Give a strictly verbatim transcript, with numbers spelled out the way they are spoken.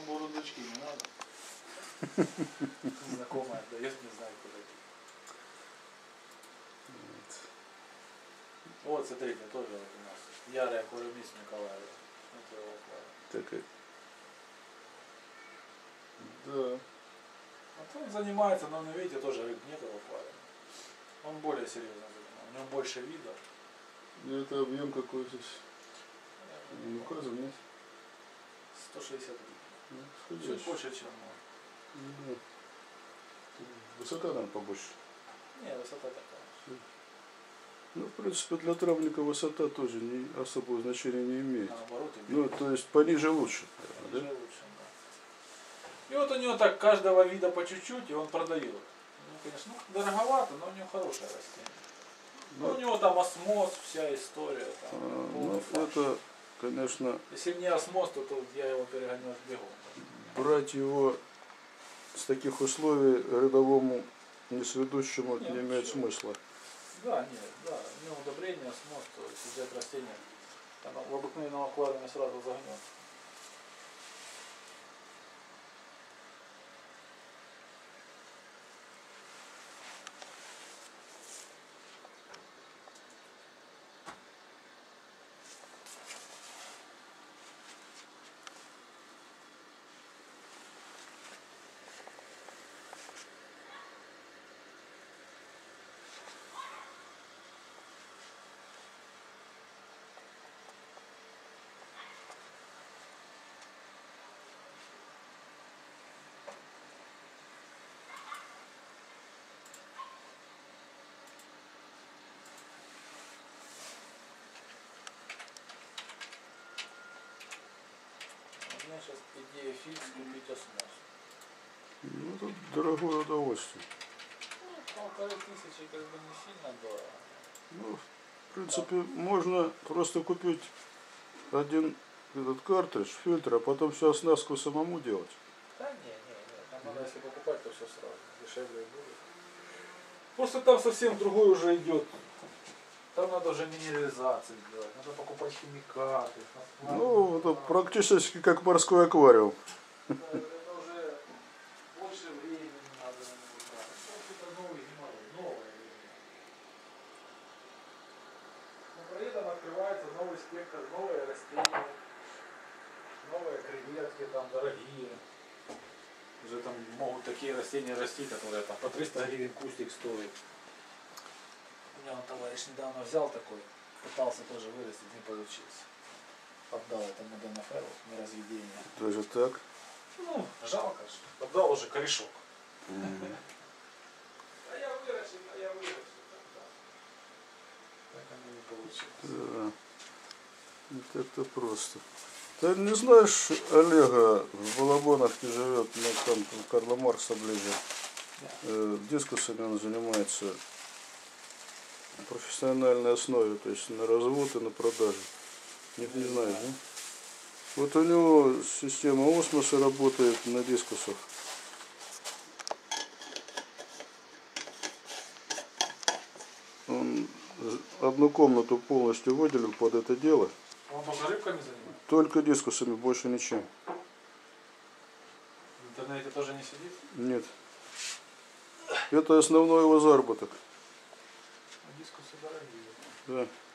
бурундучки не надо. Знакомая дает, не знаю куда. Вот, смотрите, тоже вот у нас ярый аквариумист Николаева. Вот его аквариум. Так, да. Вот он занимается, но, видите, тоже рыб нет в аквариуме. Он более серьезно занимается. У него больше видов. И это объем какой здесь? Не указан, нет? сто шестьдесят Ну, литров. Чуть больше, чем он. Да. Высота, наверное, побольше. Не, высота такая. Ну, в принципе, для травника высота тоже не, особого значения не имеет. Наоборот, Ну, то есть пониже лучше. Пониже Да? лучше, да. И вот у него так каждого вида по чуть-чуть, и он продает. Ну, конечно, ну, дороговато, но у него хорошее растение. Ну, у него там осмоз, вся история. Там, А, ну, это, конечно... Если не осмоз, то, то я его перегоню с бегом. Брать его с таких условий рядовому несведущему не, не имеет вообще. смысла. Да, нет, да. У него удобрение, осмоз, то есть взять растение, оно в обыкновенном аквариуме сразу загнет. У меня сейчас идея фикс купить осмоз. Ну, это дорогое удовольствие. Ну, полторы тысячи как бы не сильно дорого. Ну, в принципе, можно просто купить один этот картридж, фильтр, а потом всю оснастку самому делать. Да не, не, не. Там надо, если покупать, то все сразу. Дешевле будет. Просто там совсем другой уже идет. Там надо уже минерализацию делать, надо покупать химикаты. Ну, это практически как морской аквариум. Да, это уже больше времени надо на него тратить. Это новый геморрой, новое время. Но при этом открывается новый спектр, новые растения, новые креветки там дорогие. Уже там могут такие растения расти, которые там по триста гривен кустик стоит. У меня он товарищ недавно взял такой, пытался тоже вырастить, не получился. Отдал этому Донаферу на разведение. Даже так? Ну, жалко же. Отдал уже корешок. Mm. А я выращу, а я выращу. Так оно не получилось. Да. Не так-то просто. Ты не знаешь Олега в Балабоновке живет, ну, там Карла Маркса ближе. Да. Э, дискусами он занимается на профессиональной основе, то есть на развод и на продажу. Нет, не, не знаешь, да? Вот у него система осмоса работает на дискусах. Он одну комнату полностью выделил под это дело. Он только рыбками занимается? Только дискусами, больше ничем. В интернете тоже не сидит? Нет. Это основной его заработок. Дискусы дорогие. Да.